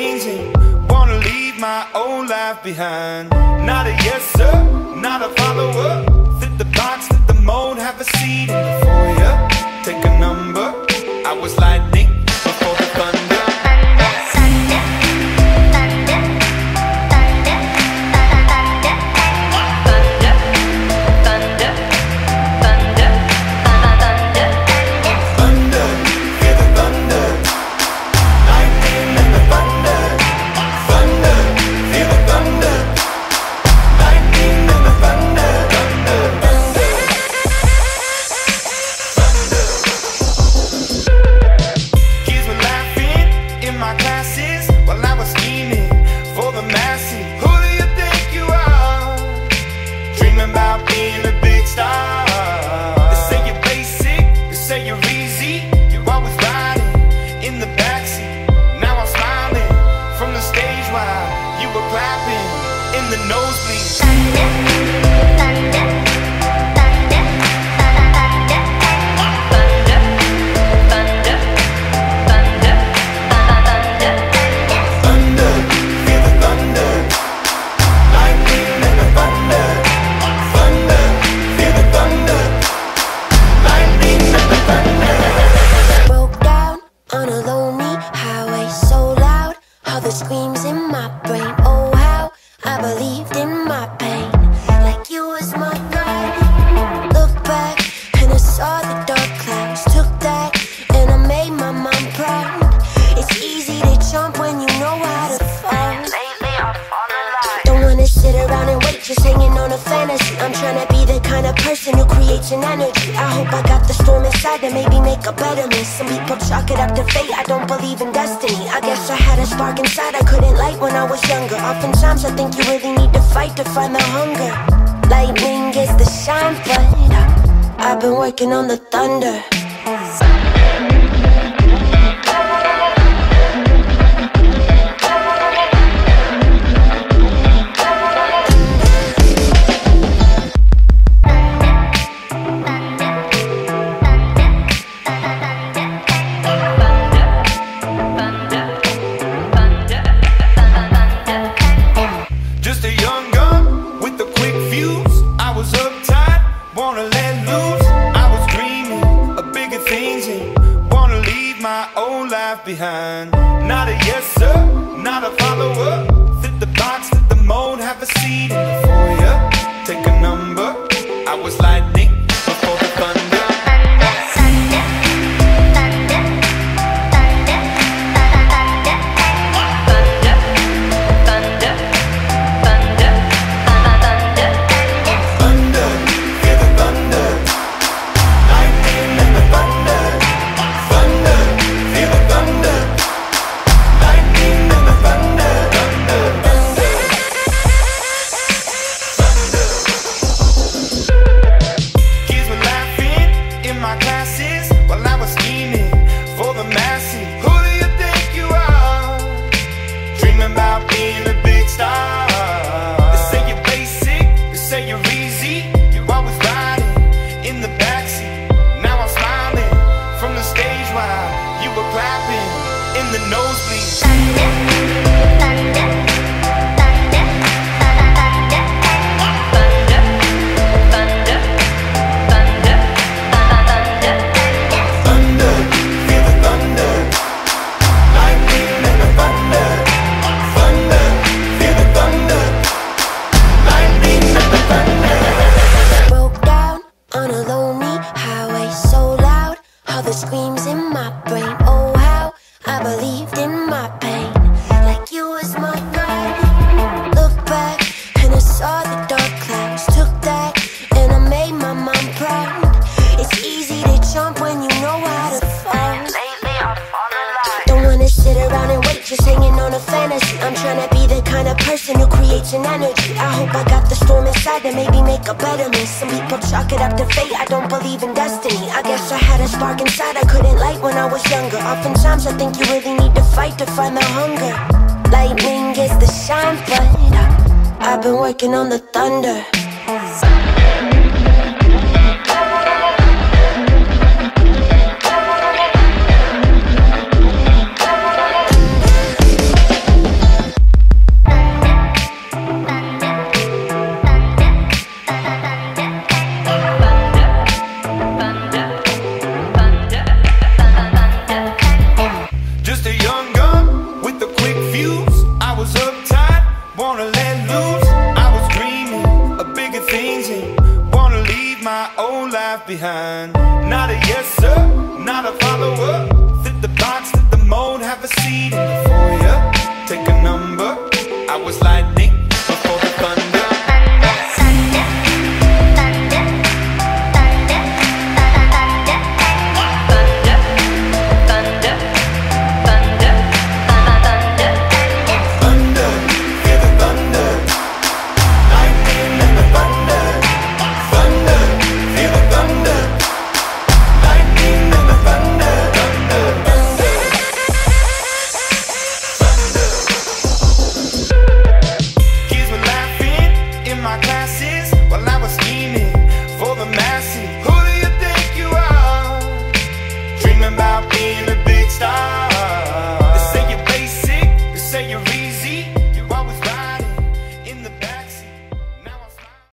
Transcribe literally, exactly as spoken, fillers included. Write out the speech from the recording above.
things and wanna leave my old life behind. Not a yes sir, not a follower. Fit the box, fit the mold, have a seat in the foyer. Take a number, I was lightning before the thunder. Oftentimes I think you really need to fight to find the hunger. Lightning gets the shine, but I've been working on the thunder. Behind. Not a yes sir, not a follower. Fit the box, fit the mold, have a seat in the foyer. Take a number, I was lightning before the thunder. Oftentimes I think you really need to fight to find the hunger. Lightning gets the shine, but I've been working on the thunder. excuse. I was uptight, wanna let loose. I was dreaming of bigger things and wanna leave my old life behind. Not a yes sir, not a follower.